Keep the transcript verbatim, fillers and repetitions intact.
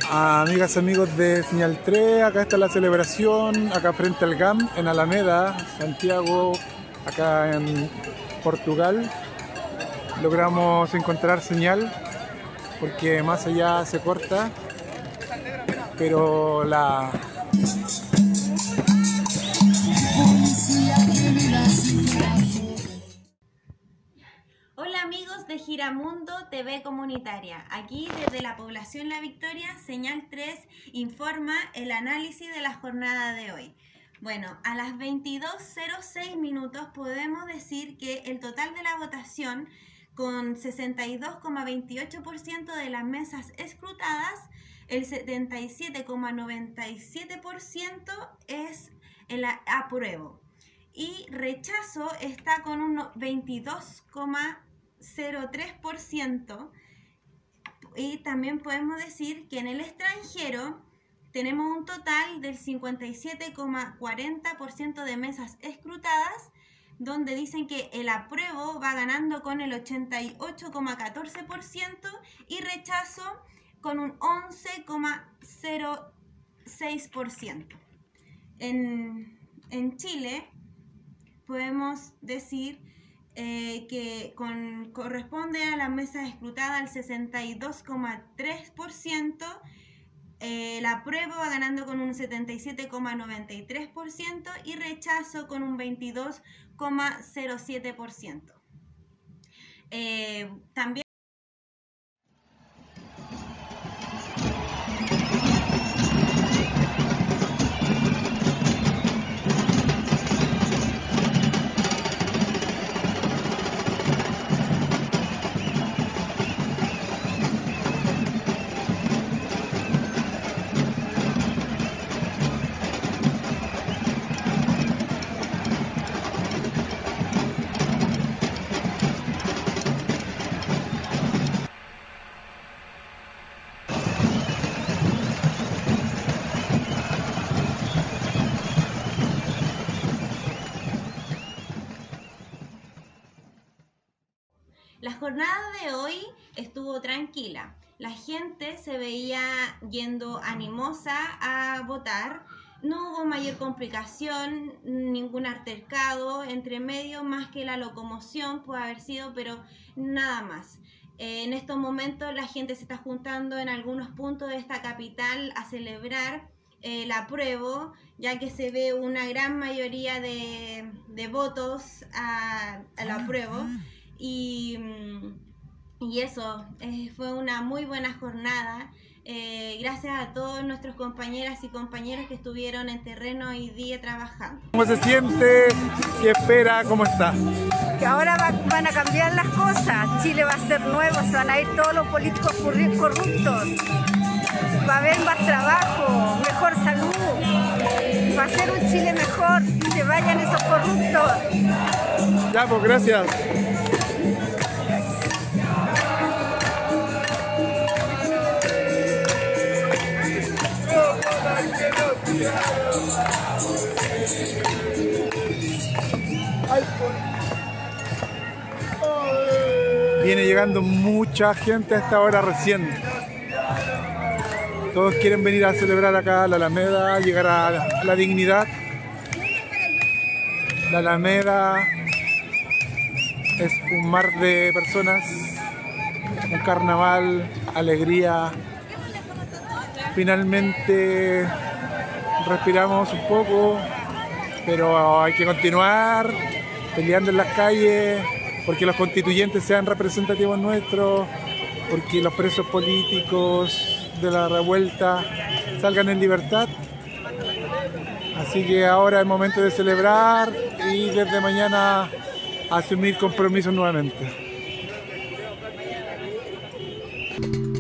Amigas, amigos de Señal tres, acá está la celebración, acá frente al G A M, en Alameda, Santiago, acá en Portugal. Logramos encontrar señal, porque más allá se corta, pero la... Hola amigos de Giramundo T V Comunitaria, aquí desde la población La Victoria, Señal tres informa el análisis de la jornada de hoy. Bueno, a las veintidós cero seis minutos podemos decir que el total de la votación, con sesenta y dos coma veintiocho por ciento de las mesas escrutadas, el setenta y siete coma noventa y siete por ciento es el apruebo. Y rechazo está con un veintidós coma cero tres por ciento. Y también podemos decir que en el extranjero tenemos un total del cincuenta y siete coma cuarenta por ciento de mesas escrutadas, donde dicen que el apruebo va ganando con el ochenta y ocho coma catorce por ciento y rechazo con un once coma cero seis por ciento. En, en Chile podemos decir eh, que con, corresponde a la mesa escrutada al sesenta y dos coma tres por ciento, eh, el apruebo va ganando con un setenta y siete coma noventa y tres por ciento y rechazo con un veintidós coma cero siete por ciento. Eh, también la jornada de hoy estuvo tranquila. La gente se veía yendo animosa a votar. No hubo mayor complicación, ningún altercado entre medio, más que la locomoción puede haber sido, pero nada más. Eh, en estos momentos la gente se está juntando en algunos puntos de esta capital a celebrar eh, el apruebo, ya que se ve una gran mayoría de, de votos a, al apruebo. Y, y eso, eh, fue una muy buena jornada. Eh, gracias a todos nuestros compañeras y compañeros que estuvieron en terreno hoy día trabajando. ¿Cómo se siente? ¿Qué espera? ¿Cómo está? Que ahora va, van a cambiar las cosas. Chile va a ser nuevo, se van a ir todos los políticos corruptos. Va a haber más trabajo, mejor salud. Va a ser un Chile mejor, que vayan esos corruptos. Ya, pues gracias. Viene llegando mucha gente a esta hora recién. Todos quieren venir a celebrar acá la Alameda, llegar a la dignidad. La Alameda es un mar de personas, un carnaval, alegría. Finalmente respiramos un poco, pero hay que continuar peleando en las calles porque los constituyentes sean representativos nuestros, porque los presos políticos de la revuelta salgan en libertad. Así que ahora es momento de celebrar y desde mañana asumir compromisos nuevamente.